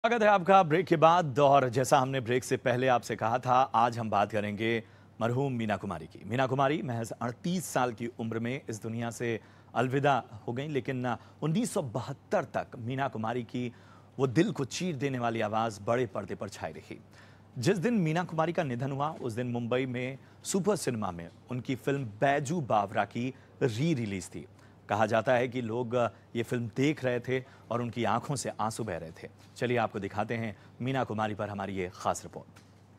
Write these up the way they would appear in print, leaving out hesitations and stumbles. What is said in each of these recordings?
स्वागत है आपका ब्रेक के बाद। और जैसा हमने ब्रेक से पहले आपसे कहा था, आज हम बात करेंगे मरहूम मीना कुमारी की। मीना कुमारी महज 38 साल की उम्र में इस दुनिया से अलविदा हो गई, लेकिन 1972 तक मीना कुमारी की वो दिल को चीर देने वाली आवाज़ बड़े पर्दे पर छाई रही। जिस दिन मीना कुमारी का निधन हुआ, उस दिन मुंबई में सुपर सिनेमा में उनकी फिल्म बैजू बावरा की रिलीज थी। कहा जाता है कि लोग ये फिल्म देख रहे थे और उनकी आंखों से आंसू बह रहे थे। चलिए आपको दिखाते हैं मीना कुमारी पर हमारी ये खास रिपोर्ट।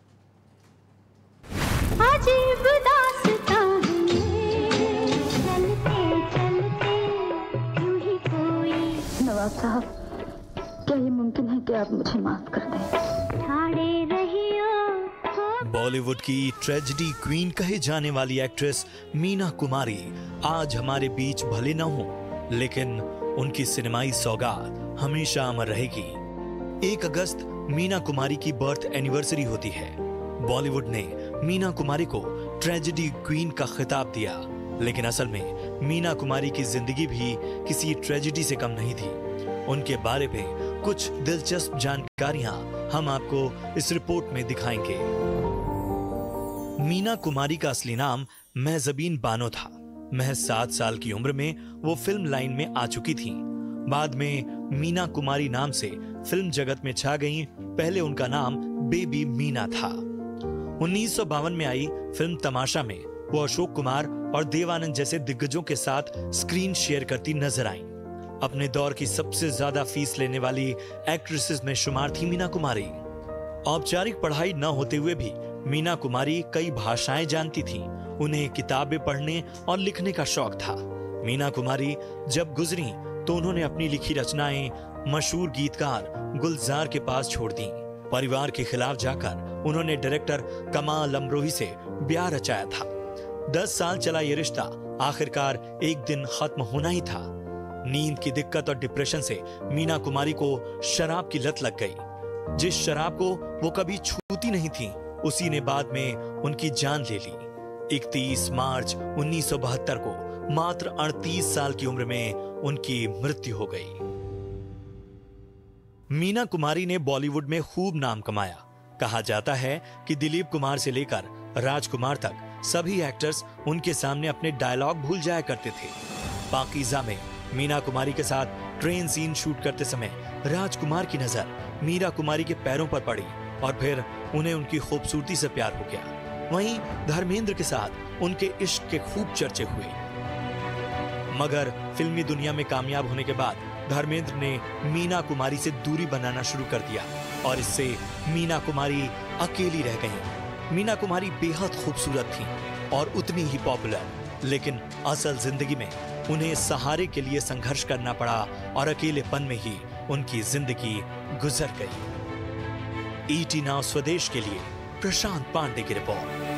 अजीब दास्तां है, चलते चलते यूं ही कोई। नवाब साहब, क्या ये मुमकिन है कि आप मुझे माफ कर दें? ठाड़े रहियो। बॉलीवुड की ट्रेजेडी क्वीन कहे जाने वाली एक्ट्रेस मीना कुमारी आज हमारे बीच भले न हो, लेकिन उनकी सिनेमाई सौगात हमेशा अमर रहेगी। 1 अगस्त मीना कुमारी की बर्थ एनिवर्सरी होती है। बॉलीवुड ने मीना कुमारी को ट्रेजेडी क्वीन का खिताब दिया, लेकिन असल में मीना कुमारी की जिंदगी भी किसी ट्रेजेडी से कम नहीं थी। उनके बारे में कुछ दिलचस्प जानकारियां हम आपको इस रिपोर्ट में दिखाएंगे। मीना कुमारी का असली नाम महजबीन बानो था। महज 7 साल की उम्र में वो फिल्म लाइन में आ चुकी थी। बाद में मीना कुमारी नाम से फिल्म जगत में छा गईं। पहले उनका नाम बेबी मीना था। 1952 में आई फिल्म तमाशा में वो अशोक कुमार और देवानंद जैसे दिग्गजों के साथ स्क्रीन शेयर करती नजर आईं। अपने दौर की सबसे ज्यादा फीस लेने वाली एक्ट्रेसेस में शुमार थी मीना कुमारी। औपचारिक पढ़ाई न होते हुए भी मीना कुमारी कई भाषाएं जानती थीं। उन्हें किताबें पढ़ने और लिखने का शौक था। मीना कुमारी जब गुजरी तो उन्होंने अपनी लिखी रचनाएं मशहूर गीतकार गुलजार के पास छोड़ दी। परिवार के खिलाफ जाकर उन्होंने डायरेक्टर कमाल अमरोही से ब्याह रचाया था। 10 साल चला ये रिश्ता आखिरकार एक दिन खत्म होना ही था। नींद की दिक्कत और डिप्रेशन से मीना कुमारी को शराब की लत लग गई। जिस शराब को वो कभी छूती नहीं थी, उसी ने बाद में उनकी जान ले ली। 31 मार्च 1972 को मात्र 38 साल की उम्र में उनकी मृत्यु हो गई। मीना कुमारी ने बॉलीवुड में खूब नाम कमाया। कहा जाता है कि दिलीप कुमार से लेकर राजकुमार तक सभी एक्टर्स उनके सामने अपने डायलॉग भूल जाया करते थे। पाकीज़ा में मीना कुमारी के साथ ट्रेन सीन शूट करते समय राजकुमार की नजर मीरा कुमारी के पैरों पर पड़ी और फिर उन्हें उनकी खूबसूरती से प्यार हो गया। वहीं धर्मेंद्र के साथ उनके इश्क के खूब चर्चे हुए, मगर फिल्मी दुनिया में कामयाब होने के बाद धर्मेंद्र ने मीना कुमारी से दूरी बनाना शुरू कर दिया और इससे मीना कुमारी अकेली रह गईं। मीना कुमारी बेहद खूबसूरत थीं और उतनी ही पॉपुलर, लेकिन असल जिंदगी में उन्हें सहारे के लिए संघर्ष करना पड़ा और अकेलेपन में ही उनकी जिंदगी गुजर गई। ईटी नाउ स्वदेश के लिए प्रशांत पांडे की रिपोर्ट।